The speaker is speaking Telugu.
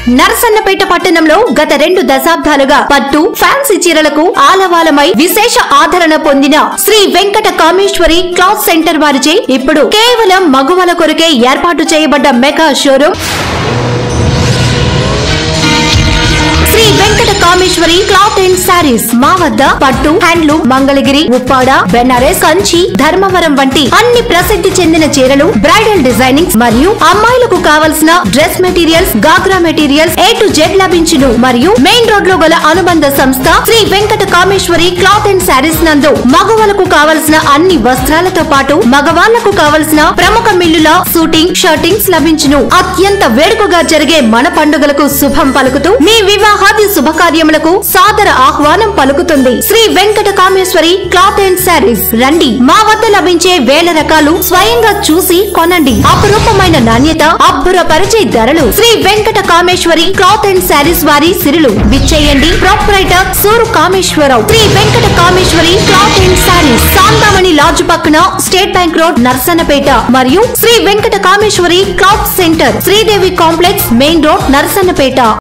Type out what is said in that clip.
నరసన్నపేట పట్టణంలో గత 2 దశాబ్దాలుగా పట్టు ఫ్యాన్సీ చీరలకు ఆలవాలమై విశేష ఆదరణ పొందిన శ్రీ వెంకట కామేశ్వరి క్లాత్ సెంటర్ వారిచే ఇప్పుడు కేవలం మగవాళ్ళ కొరకే ఏర్పాటు చేయబడ్డ mega showroom Sri Venkata Kameswari cloth and sarees మా వద్ద పట్టు, హ్యాండ్లూమ్, మంగళగిరి, ఉప్పాడ, బెనారస్, కంచి, ధర్మవరం వంటి అన్ని ప్రసిద్ధి చెందిన చీరలు, బ్రైడల్ డిజైనింగ్స్ మరియు అమ్మాయిలకు కావలసిన dress materials, ghagra materials A to Z లభించును. మరియు మెయిన్ రోడ్ లో గల అనుబంధ సంస్థ శ్రీ వెంకట కామేశ్వరి క్లాత్ అండ్ సారీస్ నందు మగవాళ్ళకు కావలసిన అన్ని వస్త్రాలతో పాటు మగవాళ్లకు కావలసిన ప్రముఖ మిల్లుల షూటింగ్, షర్టింగ్స్ లభించును. అత్యంత వేడుకగా జరిగే మన పండుగలకు శుభం పలుకుతూ మీ వివాహాది శుభకార్యములకు సాదర ఆహ్వానం పలుకుతుంది శ్రీ వెంకట కామేశ్వరి క్లాత్ అండ్ సారీస్. రండి, మా వద్ద లభించే వేల రకాలు స్వయంగా చూసి కొనండి. అపురూపమైన నాణ్యత, అబ్బురపరిచే ధరలు. శ్రీ వెంకట కామేశ్వరి క్లాత్ అండ్ సారీస్ వారి సిరులు విచ్చేయండి. Proprietor Suru Kameswararao. Sri Venkata Kameswari cloth and sarees, Santhamani lodge పక్కన, స్టేట్ బ్యాంక్ రోడ్, నరసన్నపేట. మరియు Sri Venkata Kameswari cloth centre, Sridevi complex, main road, Narasannapeta.